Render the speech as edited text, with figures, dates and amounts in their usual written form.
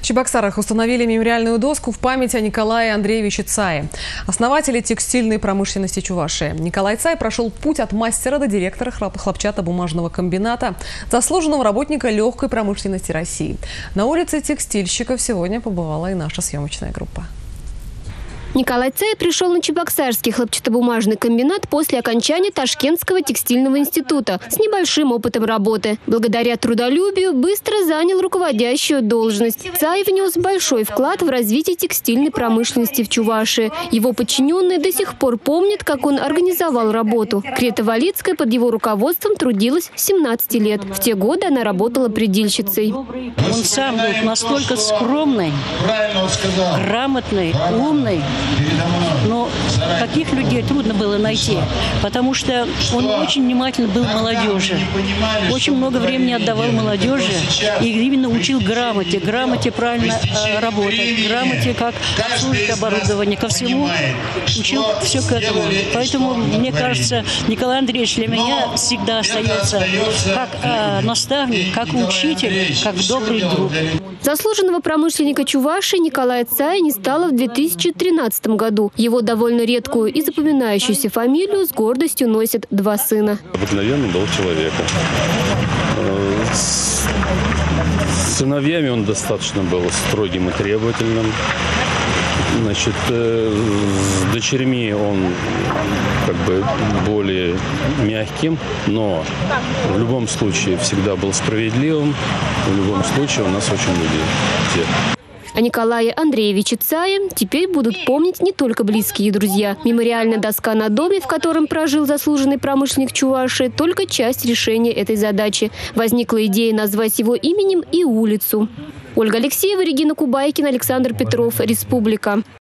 Чебоксарах установили мемориальную доску в память о Николае Андреевиче Цае, основателе текстильной промышленности Чувашии. Николай Цай прошел путь от мастера до директора хлопчатобумажного комбината, заслуженного работника легкой промышленности России. На улице текстильщиков сегодня побывала и наша съемочная группа. Николай Цай пришел на Чебоксарский хлопчатобумажный комбинат после окончания Ташкентского текстильного института с небольшим опытом работы. Благодаря трудолюбию быстро занял руководящую должность. Цай внес большой вклад в развитие текстильной промышленности в Чувашии. Его подчиненные до сих пор помнят, как он организовал работу. Крета Валицкая под его руководством трудилась с 17 лет. В те годы она работала предельщицей. Он сам был настолько скромный, грамотный, умный. Но таких людей трудно было найти, потому что он очень внимательно был к молодежи. Очень много времени отдавал молодежи и именно учил грамоте правильно работать, грамоте, как служить оборудование, ко всему учил все к этому. Поэтому, мне кажется, Николай Андреевич для меня всегда остается как наставник, как учитель, как добрый друг. Заслуженного промышленника Чувашии Николая Цая не стало в 2013 году. Его довольно редкую и запоминающуюся фамилию с гордостью носят два сына. Обыкновенный был человека. С сыновьями он достаточно был строгим и требовательным. Значит, с дочерьми он как бы более мягким, но в любом случае всегда был справедливым. В любом случае он нас очень любил. О Николае Андреевиче Цае теперь будут помнить не только близкие друзья. Мемориальная доска на доме, в котором прожил заслуженный промышленник Чувашии, только часть решения этой задачи. Возникла идея назвать его именем и улицу. Ольга Алексеева, Регина Кубайкина, Александр Петров. Республика.